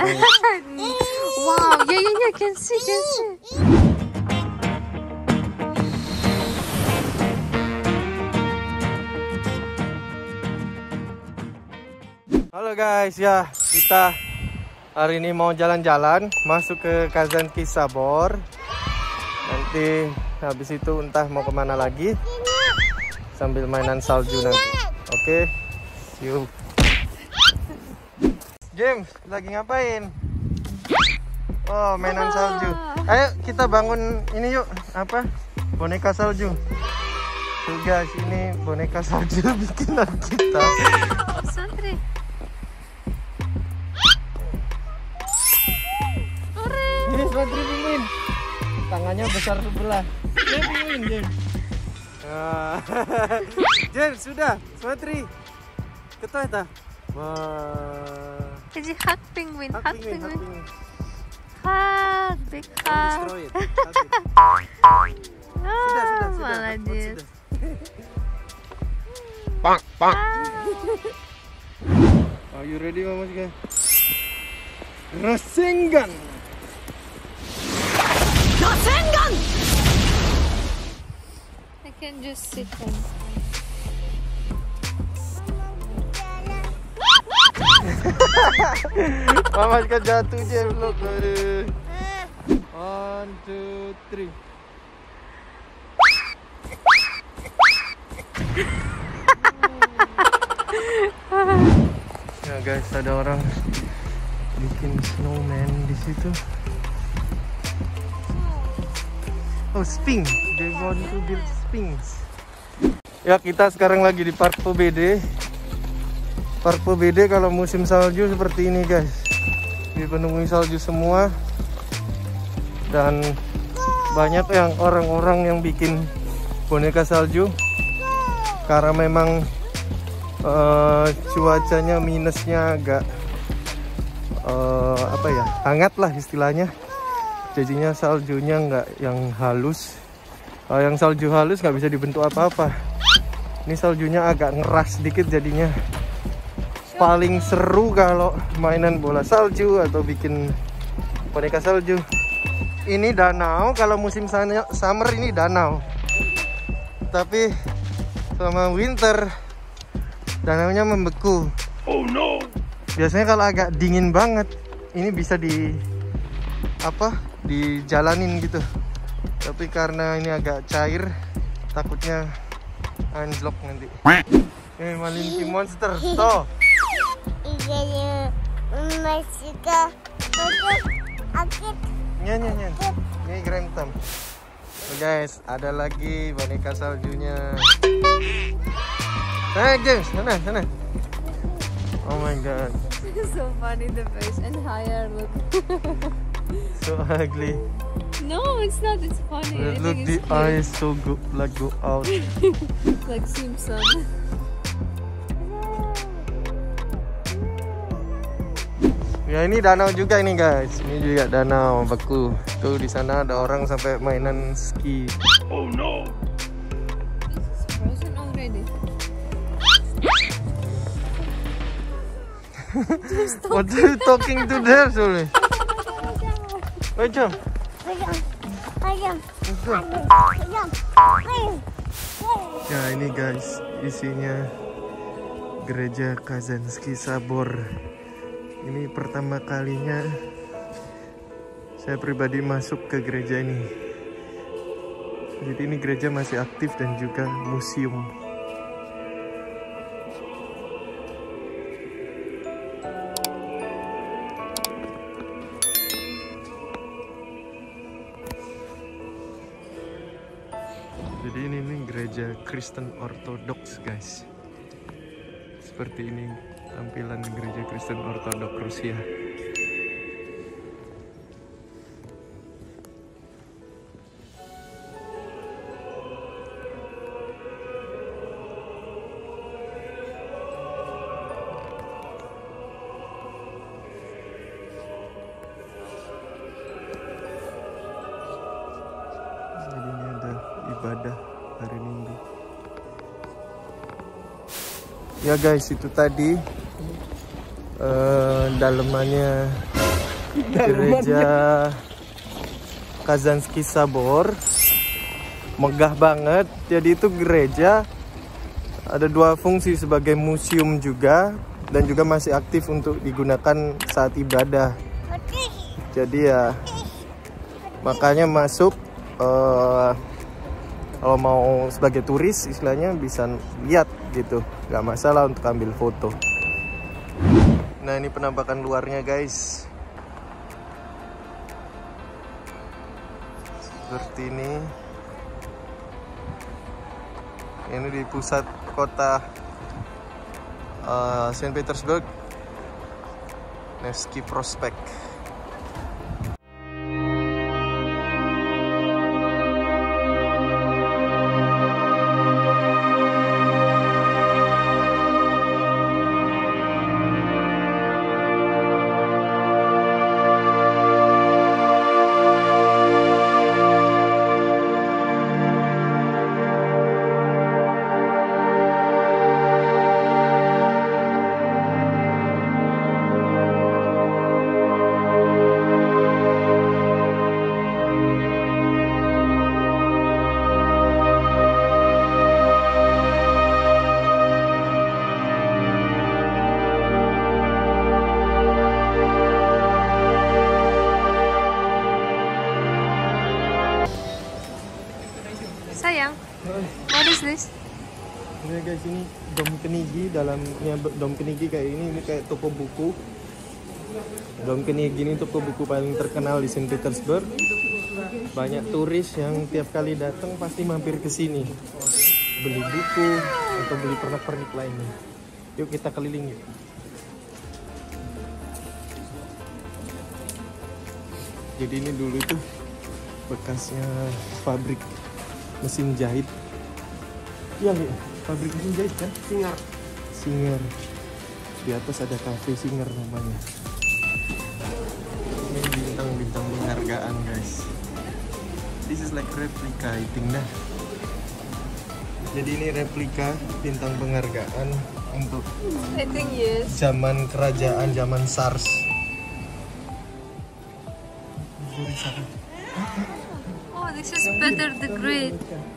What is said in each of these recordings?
Wow, yeah, can see. Halo guys, ya kita hari ini mau jalan-jalan masuk ke Kazanski Sabor. Nanti habis itu entah mau kemana lagi sambil mainan salju nanti. Oke, see you. James, lagi ngapain? Oh, mainan salju. Ayo kita bangun ini yuk, apa? Boneka salju. Tuh guys, ini boneka salju bikinan kita. Santri. Ini Santri penguin. Tangannya besar sebelah. Ini penguin, James. James, sudah. Santri. Ketua ta? Wah. Is it hug penguin? Hug Big penguin. hug. Destroy it. Sudah. Maladis. Pak. Are you ready, Mama Jika? Rasengan. I can just sit down. Mama Jika jatuh, James. Look. 1, 2, 3. Ya guys, ada orang bikin snowman di situ. Oh, Sphinx. They want to build Sphinx. Ya, kita sekarang lagi di Park BD. Park BD kalau musim salju seperti ini guys. Dipenuhi salju semua. Dan banyak yang orang-orang yang bikin boneka salju. Karena memang cuacanya minusnya agak hangat lah istilahnya. Jadinya saljunya nggak yang halus. Yang salju halus nggak bisa dibentuk apa-apa. Ini saljunya agak ngeras sedikit jadinya. Paling seru kalau mainan bola salju atau bikin boneka salju. Ini danau, kalau musim summer ini danau. Tapi selama winter danaunya membeku. Oh no. Biasanya kalau agak dingin banget ini bisa dijalanin gitu. Tapi karena ini agak cair, takutnya anjlok nanti. Malinki monster. Toh. Nyanyi. Ini Grantham. Guys, ada lagi boneka saljunya. James, sana. Oh my god. So funny the face and higher look. So ugly. No, it's not. It's funny. Look, the eyes so go out. Like Simpson. Ya, ini danau juga ini guys. Ini juga danau beku. Tuh di sana ada orang sampai mainan ski. Oh no. This is frozen already. What are you talking to there, Sule? Jom. Ya, ini guys, isinya gereja Kazanski Sabor. Ini pertama kalinya saya pribadi masuk ke gereja ini. Jadi ini gereja masih aktif dan juga museum. Jadi ini gereja Kristen Ortodoks guys. Seperti ini tampilan gereja Kristen Ortodoks Rusia. Jadi ini ada ibadah hari Minggu. Ya guys, itu tadi dalemannya Gereja Kazansky Sabor. Megah banget. Jadi itu gereja ada dua fungsi, sebagai museum juga dan juga masih aktif untuk digunakan saat ibadah. Jadi ya makanya masuk kalau mau sebagai turis istilahnya bisa lihat gitu, nggak masalah untuk ambil foto. Nah ini penampakan luarnya guys, seperti ini. Ini di pusat kota Saint Petersburg, Nevsky Prospect. Sayang, what is this? Ini guys, ini Dom Knigi. Dalamnya Dom Knigi kayak ini kayak toko buku. Dom Knigi ini toko buku paling terkenal di Saint Petersburg. Banyak turis yang tiap kali datang pasti mampir ke sini, beli buku atau beli pernak-pernik lainnya. Yuk kita keliling yuk. Jadi ini dulu tuh bekasnya pabrik mesin jahit. Iya, pabrik mesin jahit kan? Singer. Di atas ada cafe Singer namanya. Ini bintang-bintang penghargaan guys. This is like replica, I think dah. Jadi ini replika bintang penghargaan untuk I think yes. zaman kerajaan, zaman SARS. Oh, this is Peter the Great.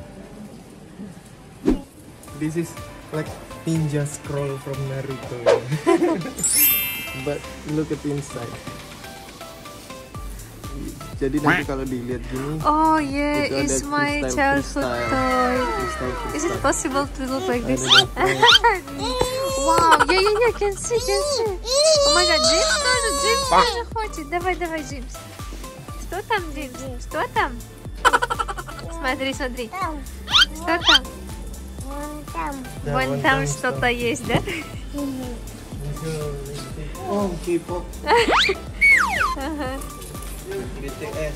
This is like ninja scroll from Naruto. But look at inside. Jadi nanti kalau dilihat gini, Oh yeah, itu ada it's my freestyle, childhood toy. freestyle. Is it possible to look like this? I don't know. Wow, yeah, can see. Oh my god, Джеймс тоже хочет. Давай, Джеймс. Что там, Джеймс? Что там? Смотри. Что там? Да, Вон там что-то есть, да? Oh, K-pop. BTS.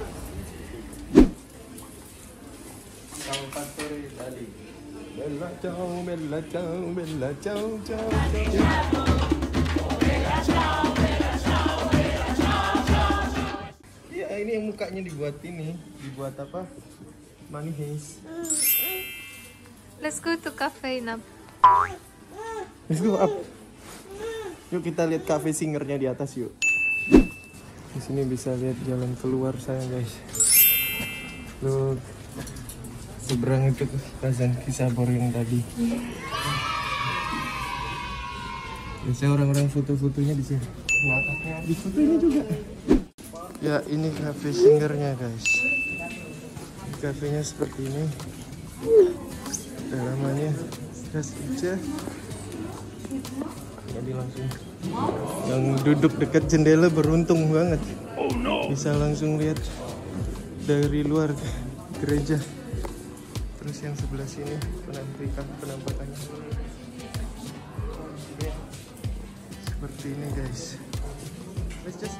Bella ciao. Ya ini yang mukanya dibuat apa? Money Heist. Let's go to cafe now. Let's go up. Yuk kita lihat cafe Singernya di atas yuk. Di sini bisa lihat jalan keluar saya guys. Look, seberang itu Kazansky Sabor yang tadi. Biasanya orang-orang foto-fotonya di sini. Di foto ini juga. Ya ini cafe Singernya guys. Kafenya seperti ini. Namanya Krasnaya. Jadi langsung yang duduk dekat jendela beruntung banget, bisa langsung lihat dari luar gereja. Terus yang sebelah sini penampakannya seperti ini guys. Let's just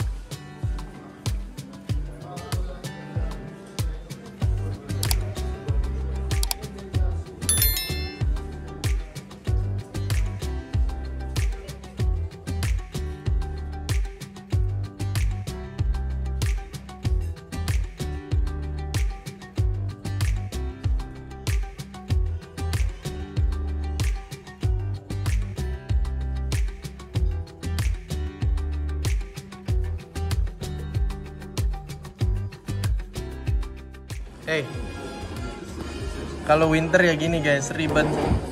Kalau winter ya gini guys, ribet.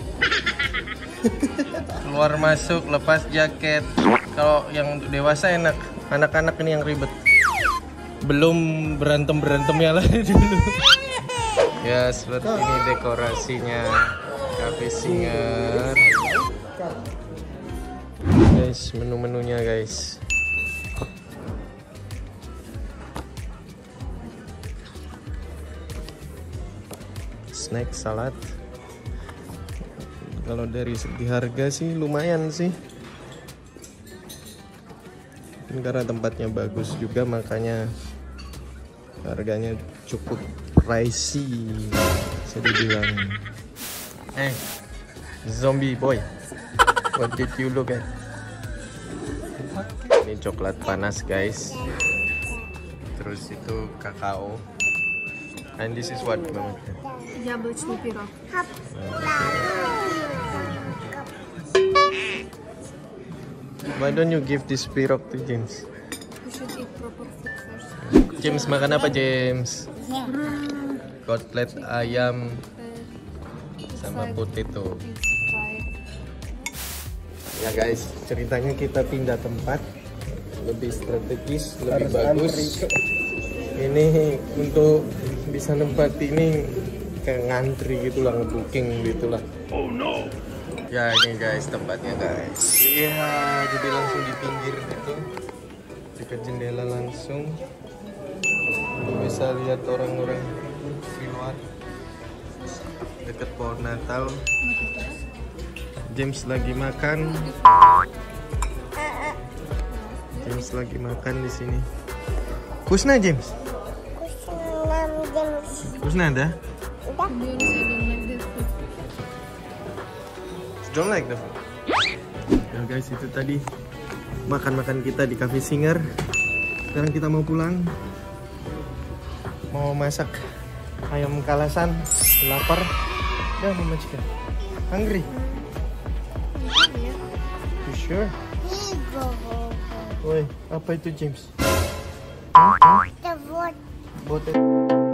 Keluar masuk, lepas jaket. Kalau yang untuk dewasa enak. Anak-anak ini yang ribet. Belum berantem-berantemnya lah dulu. Ya seperti ini dekorasinya Cafe Singer. Guys, menu-menunya guys. Snack, salad. Kalau dari segi harga sih lumayan sih. Mungkin karena tempatnya bagus juga makanya harganya cukup pricey bisa dibilang. Zombie boy, what did you look at? Ini coklat panas guys. Terus itu kakao. And this is what? Яблочный пирог. Why don't you give this pirog to James? You should eat proper food first. James makan apa James? Kotlet ayam sama potato. Ya guys, ceritanya kita pindah tempat lebih strategis, lebih bagus. Ini untuk bisa nempati ini kayak ngantri gitulah, ngebooking gitulah. Oh no. Ya ini guys tempatnya guys. Iya, jadi langsung di pinggir gitu. Dekat jendela langsung. Lu bisa lihat orang-orang di luar. Dekat pohon Natal. James lagi makan. James lagi makan di sini. Kusna James. Kusna ada? Don't like the food. Ya guys, itu tadi makan-makan kita di Cafe Singer. Sekarang kita mau pulang. Mau masak ayam kalasan. Lapar. Ya, Mama Cika. Hungry? You sure? Woi, apa itu James? The wood. Bote.